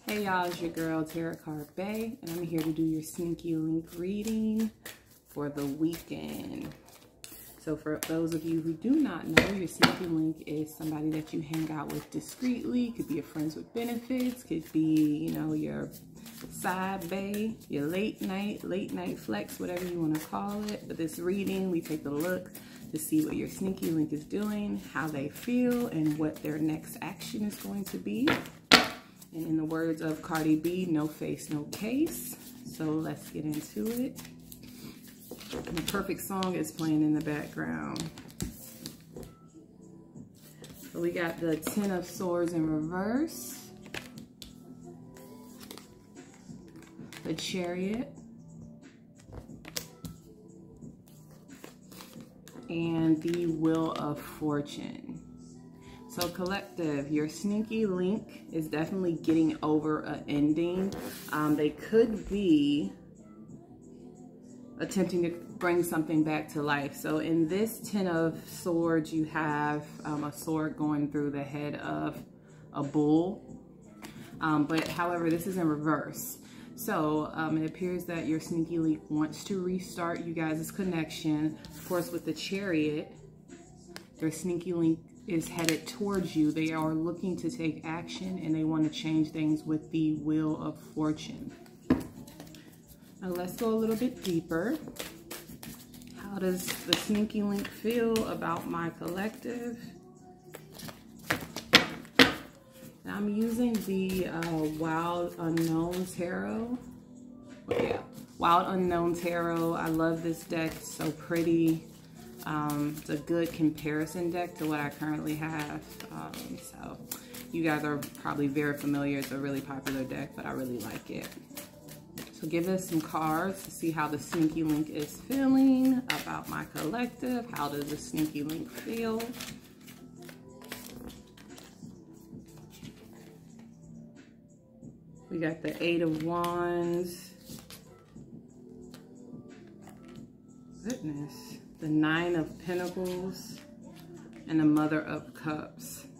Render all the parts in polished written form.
Hey y'all, it's your girl Tarot Card Bay, and I'm here to do your Sneaky Link reading for the weekend. So for those of you who do not know, your Sneaky Link is somebody that you hang out with discreetly. Could be your friends with benefits, could be, you know, your side bae, your late night flex, whatever you want to call it. But this reading, we take a look to see what your Sneaky Link is doing, how they feel, and what their next action is going to be. And in the words of Cardi B, no face, no case. So let's get into it. The perfect song is playing in the background. So we got the Ten of Swords in reverse, the Chariot, and the Wheel of Fortune. So collective, your Sneaky Link is definitely getting over an ending. They could be attempting to bring something back to life. So in this Ten of Swords, you have a sword going through the head of a bull. But however, this is in reverse. So it appears that your Sneaky Link wants to restart you guys' connection. Of course, with the Chariot, your Sneaky Link is headed towards you. They are looking to take action and they want to change things with the Wheel of Fortune. Now let's go a little bit deeper. How does the Sneaky Link feel about my collective? Now I'm using the Wild Unknown Tarot. Well, yeah, Wild Unknown Tarot. I love this deck, it's so pretty. It's a good comparison deck to what I currently have. So you guys are probably very familiar. It's a really popular deck, but I really like it. So give us some cards to see how the Sneaky Link is feeling about my collective. How does the Sneaky Link feel? We got the Eight of Wands. Goodness. The Nine of Pentacles and the Mother of Cups.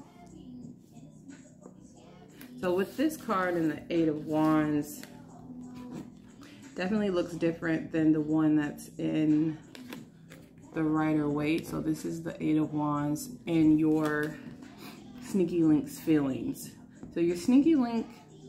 So with this card and the Eight of Wands, definitely looks different than the one that's in the Rider-Waite. So this is the Eight of Wands and your Sneaky Link's feelings. So your Sneaky Link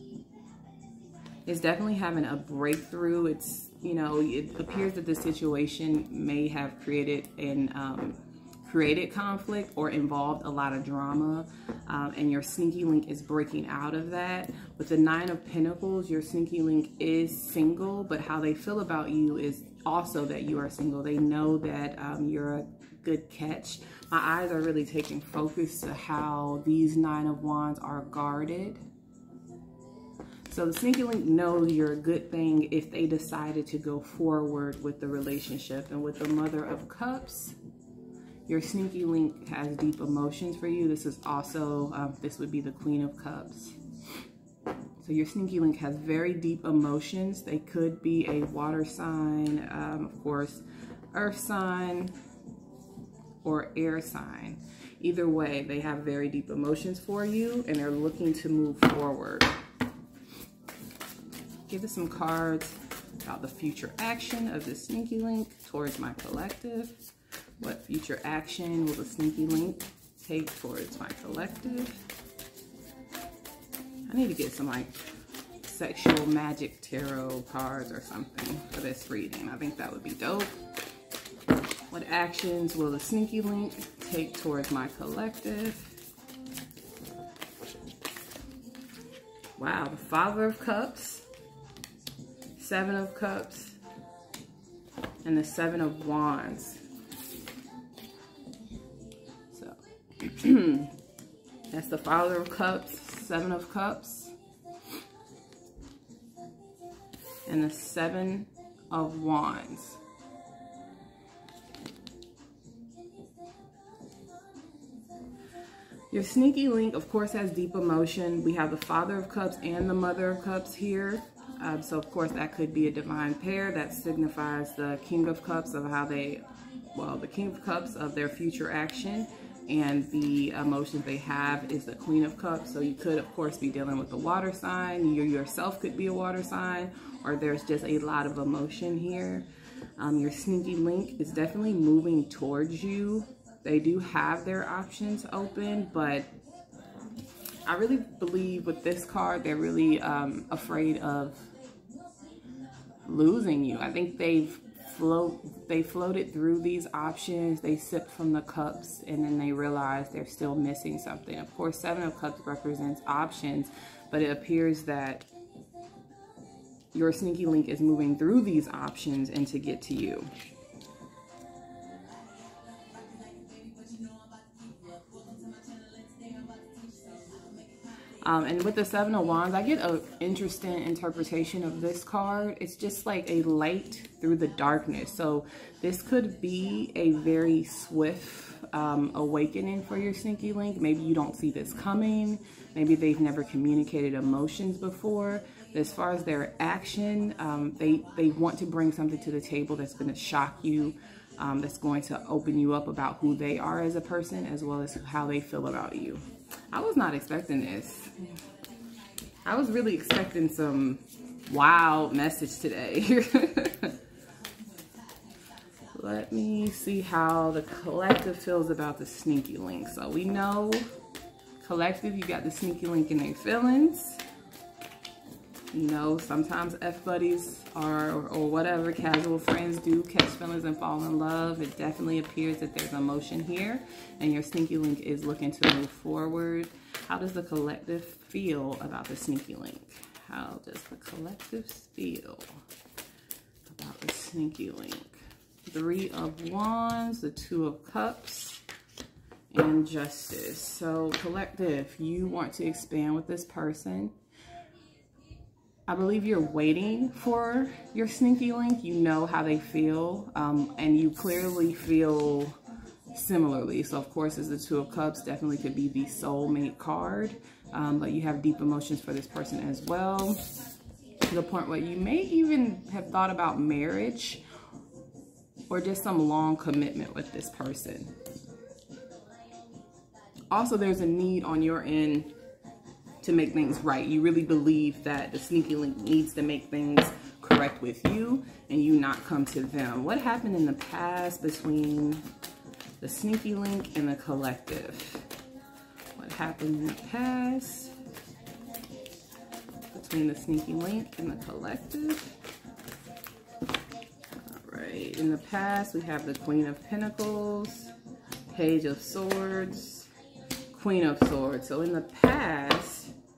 is definitely having a breakthrough. It's, you know, it appears that this situation may have created conflict or involved a lot of drama, and your Sneaky Link is breaking out of that. With the Nine of Pentacles, your Sneaky Link is single, but how they feel about you is also that you are single. They know that you're a good catch. My eyes are really taking focus to how these Nine of Wands are guarded. So the Sneaky Link knows you're a good thing if they decided to go forward with the relationship. And with the Mother of Cups, your Sneaky Link has deep emotions for you. This is also, this would be the Queen of Cups. So your Sneaky Link has very deep emotions. They could be a water sign, of course, earth sign, or air sign. Either way, they have very deep emotions for you and they're looking to move forward. Give us some cards about the future action of the Sneaky Link towards my collective. What future action will the Sneaky Link take towards my collective? I need to get some like sexual magic tarot cards or something for this reading. I think that would be dope. What actions will the Sneaky Link take towards my collective? Wow, the Father of Cups, Seven of Cups, and the Seven of Wands. So that's the Father of Cups, Seven of Cups, and the Seven of Wands. Your Sneaky Link, of course, has deep emotion. We have the Father of Cups and the Mother of Cups here. So, of course, that could be a divine pair. That signifies the King of Cups of how they, well, the King of Cups of their future action. and the emotions they have is the Queen of Cups. So you could, of course, be dealing with the water sign. You yourself could be a water sign, or there's just a lot of emotion here. Your sneaky link is definitely moving towards you. They do have their options open, but I really believe with this card, they're really afraid of losing you. I think they floated through these options, they sipped from the cups, and then they realized they're still missing something. Of course, Seven of Cups represents options, but it appears that your sneaky link is moving through these options and to get to you. And with the Seven of Wands, I get an interesting interpretation of this card. It's just like a light through the darkness. So this could be a very swift awakening for your sneaky link. Maybe you don't see this coming. Maybe they've never communicated emotions before. But as far as their action, they want to bring something to the table that's going to shock you, that's going to open you up about who they are as a person, as well as how they feel about you. I was not expecting this. I was really expecting some wild message today. Let me see how the collective feels about the sneaky link. So we know, collective, you got the sneaky link in their feelings. You know, sometimes F-buddies or whatever, casual friends do catch feelings and fall in love. It definitely appears that there's emotion here, and your sneaky link is looking to move forward. How does the collective feel about the sneaky link? How does the collective feel about the sneaky link? Three of Wands, the Two of Cups, and Justice. So collective, you want to expand with this person. I believe you're waiting for your sneaky link. You know how they feel, and you clearly feel similarly. So of course, as the Two of Cups, definitely could be the soulmate card, but you have deep emotions for this person as well, to the point where you may even have thought about marriage or just some long commitment with this person. Also, there's a need on your end to make things right. You really believe that the sneaky link needs to make things correct with you and you not come to them. What happened in the past between the sneaky link and the collective? What happened in the past between the sneaky link and the collective? All right, in the past we have the Queen of Pentacles, Page of Swords, Queen of Swords. So in the past,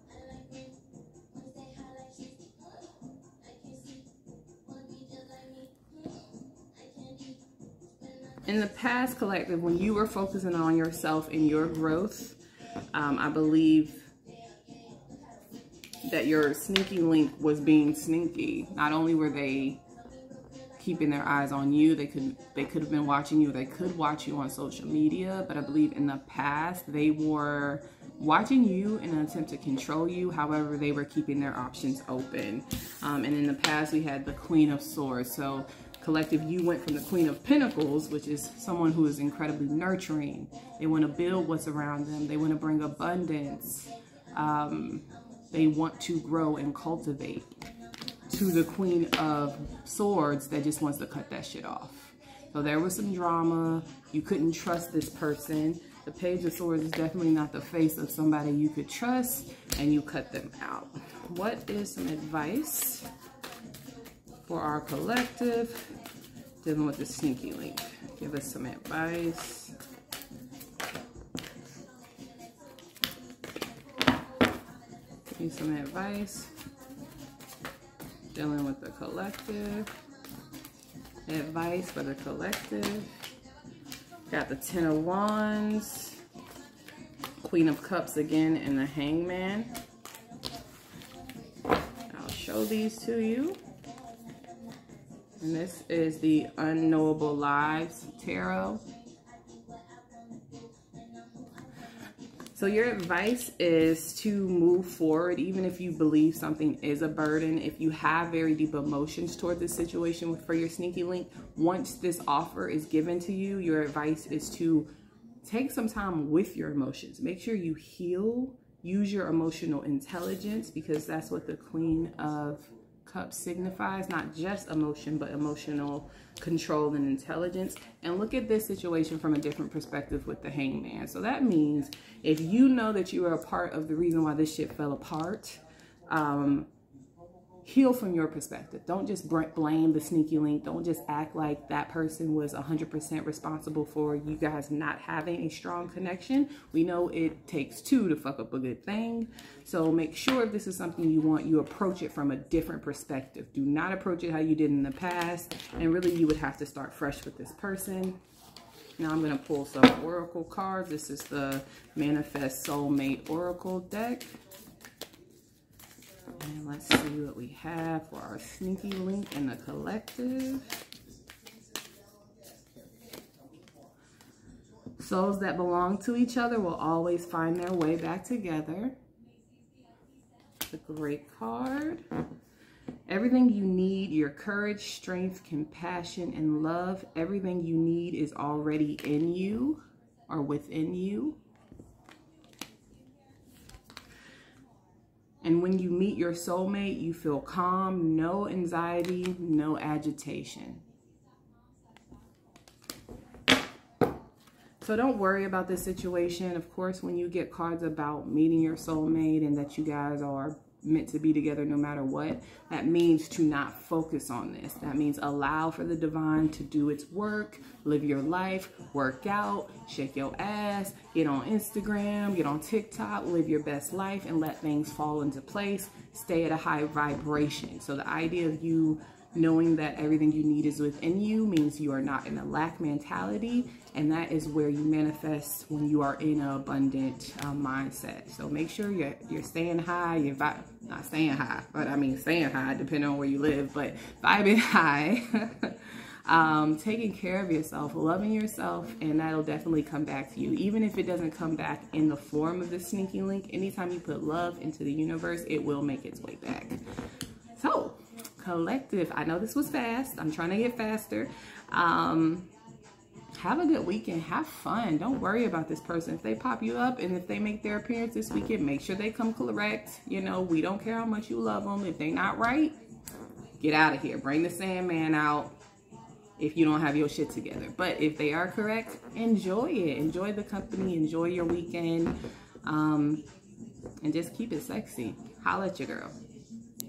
collective, when you were focusing on yourself and your growth, I believe that your sneaky link was being sneaky. Not only were they keeping their eyes on you, they could have been watching you, they could watch you on social media, but I believe in the past they were watching you in an attempt to control you. However, they were keeping their options open. And in the past we had the Queen of Swords. So collective, you went from the Queen of Pentacles, which is someone who is incredibly nurturing. They want to build what's around them. They want to bring abundance. They want to grow and cultivate, to the Queen of Swords that just wants to cut that shit off. So there was some drama. You couldn't trust this person. The Page of Swords is definitely not the face of somebody you could trust, and you cut them out. What is some advice for our collective dealing with the sneaky link? Give us some advice. Give me some advice dealing with the collective. Advice for the collective. Got the Ten of Wands, Queen of Cups again, and the Hangman. I'll show these to you. And this is the Unknowable Lives Tarot. So your advice is to move forward, even if you believe something is a burden. If you have very deep emotions toward this situation for your sneaky link, once this offer is given to you, your advice is to take some time with your emotions. Make sure you heal. Use your emotional intelligence, because that's what the Queen of Cups signifies. Not just emotion, but emotional control and intelligence. And look at this situation from a different perspective with the Hangman. So that means if you know that you are a part of the reason why this shit fell apart, heal from your perspective. Don't just blame the sneaky link. Don't just act like that person was 100% responsible for you guys not having a strong connection. We know it takes two to fuck up a good thing. So make sure if this is something you want, you approach it from a different perspective. Do not approach it how you did in the past. And really, you would have to start fresh with this person. Now I'm going to pull some Oracle cards. This is the Manifest Soulmate Oracle deck. And let's see what we have for our sneaky link in the collective. Souls that belong to each other will always find their way back together. It's a great card. Everything you need, your courage, strength, compassion, and love, everything you need is already in you or within you. And when you meet your soulmate, you feel calm, no anxiety, no agitation. So don't worry about this situation. Of course, when you get cards about meeting your soulmate and that you guys are meant to be together no matter what, that means to not focus on this. That means allow for the divine to do its work, live your life, work out, shake your ass, get on Instagram, get on TikTok, live your best life, and let things fall into place. Stay at a high vibration. So the idea of you knowing that everything you need is within you means you are not in a lack mentality, and that is where you manifest when you are in an abundant mindset. So make sure you're staying high, you're not staying high, but I mean staying high depending on where you live, but vibing high. Taking care of yourself, loving yourself, and that'll definitely come back to you. Even if it doesn't come back in the form of the sneaky link, anytime you put love into the universe, it will make its way back. So collective, I know this was fast. I'm trying to get faster. Have a good weekend. Have fun. Don't worry about this person. If they pop you up and if they make their appearance this weekend, make sure they come correct. You know, we don't care how much you love them. If they not right, get out of here. Bring the Sandman out if you don't have your shit together. But if they are correct, enjoy it. Enjoy the company. Enjoy your weekend. And just keep it sexy. Holla at your girl.